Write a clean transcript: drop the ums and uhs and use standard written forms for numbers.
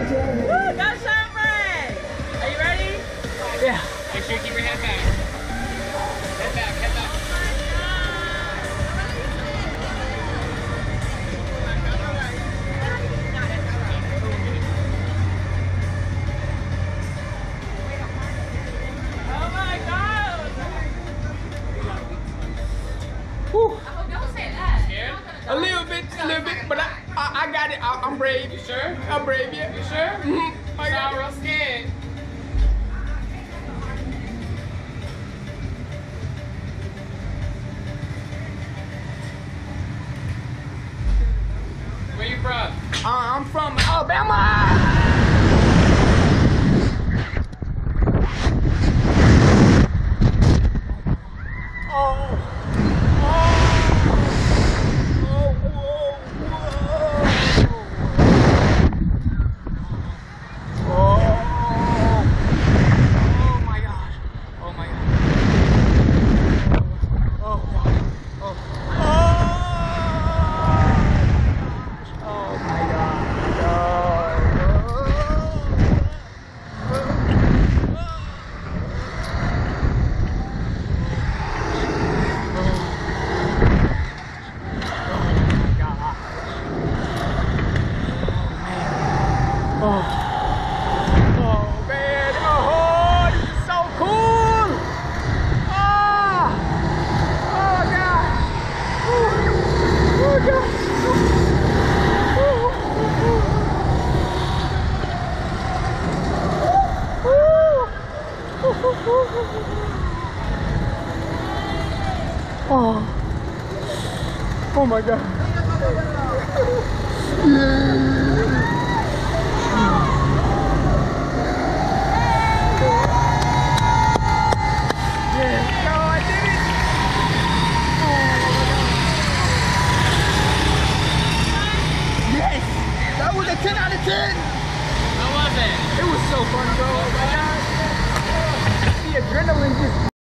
Woo, go Chambray! Are you ready? Yeah. Make sure you keep your head back. Head back, head back. Oh my God! Whew. Don't say that. Scared? A little bit, but I got it. I'm brave. You sure? I'm brave, yeah. You sure? Mm-hmm. I got Sound it. real scared. Where you from? I'm from Alabama. Oh my God. That was a 10 out of 10. How was it? It was so fun, bro. Oh my God. The adrenaline just